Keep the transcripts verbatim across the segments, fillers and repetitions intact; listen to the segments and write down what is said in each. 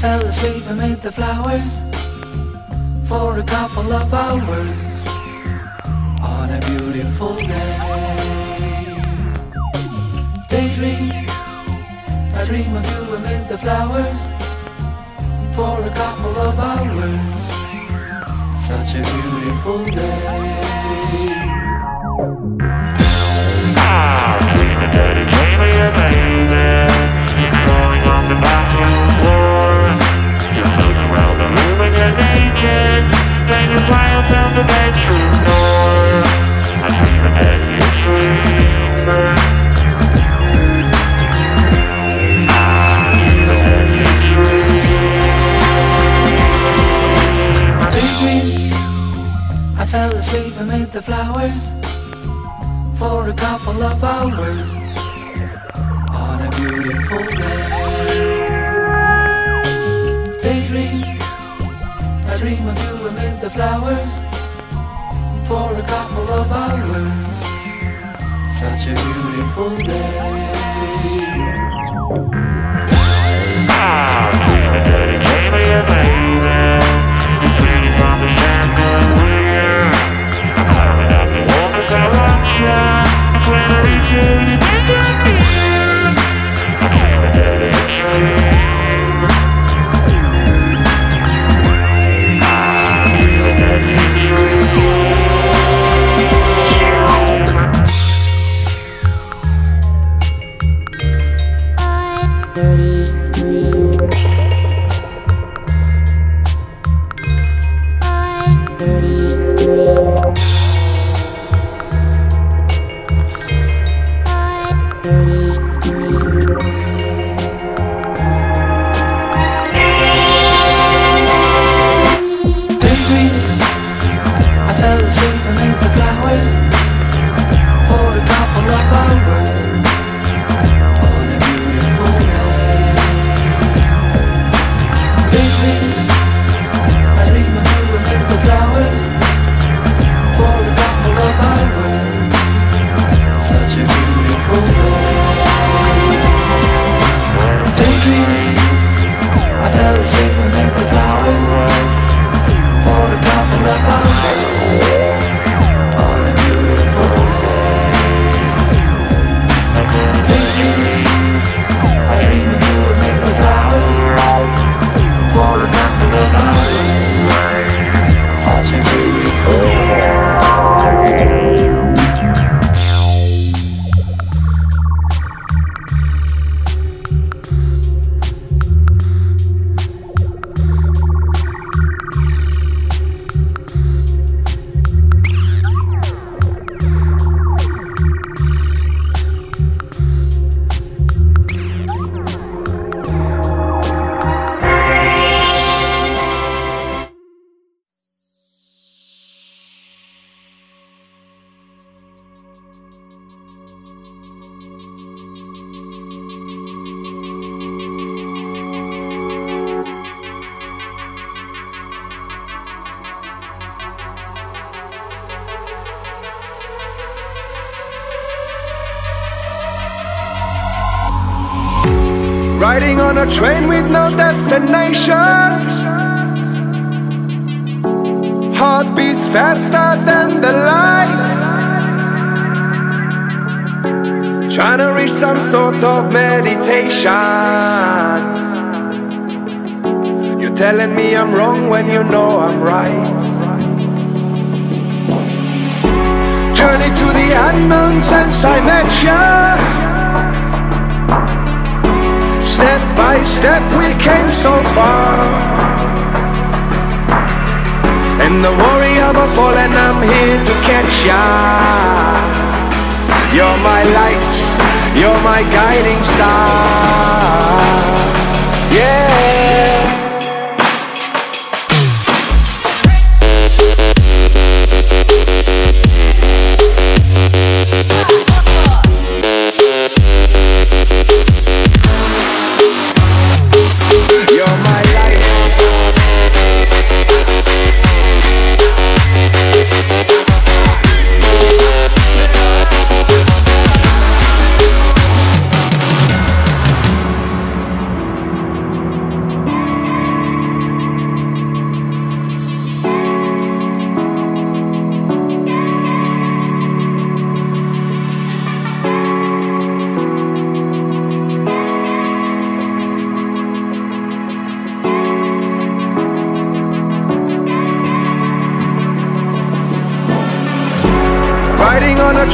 fell asleep amid the flowers for a couple of hours on a beautiful day. Daydreamed, I dream of you amid the flowers for a couple of hours. Such a beautiful day. Ah, dreaming that it's only a baby. She's crawling on the bathroom floor. You're floating around the room and you're naked. Then you fly up down the bedroom door. I'm dreaming that you dream. Ah, dreaming that you dream. Daydream, I fell asleep amid the flowers for a couple of hours on a beautiful day. Daydreamed, I dream of you amid the flowers for a couple of hours. Such a beautiful day. Ah, dreaming that it's only a baby. You're swinging from the chandelier. I'm climbing up the wall 'cause I want you. It's when I reach you, you make me feel. I'm dreaming that it's real. Ah, dreaming that it's real. Riding on a train with no destination. Heart beats faster than the light. Trying to reach some sort of meditation. You're telling me I'm wrong when you know I'm right. Journey to the unknown since I met you. Step by step we came so far. And the warrior before and I'm here to catch ya. You're my light, you're my guiding star. Yeah.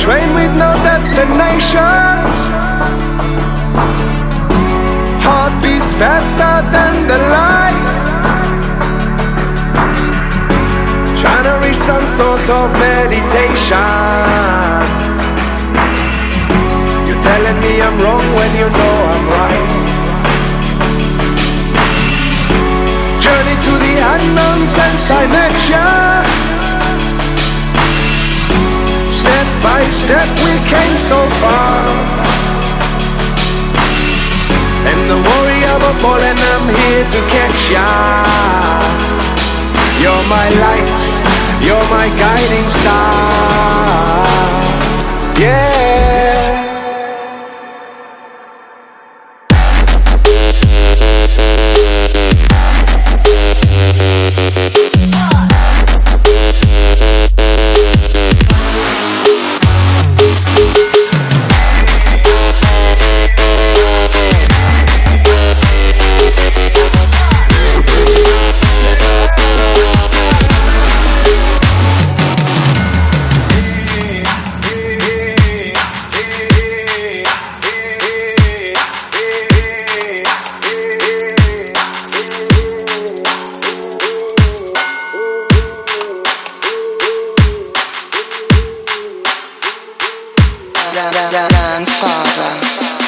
train with no destination. Heart beats faster than the light, trying to reach some sort of meditation. You're telling me I'm wrong when you know I'm right. Journey to the unknown since I met ya. Step by step we came so far, and the warrior before and I'm here to catch ya. You're my light, you're my guiding star. Yeah. Grandfather.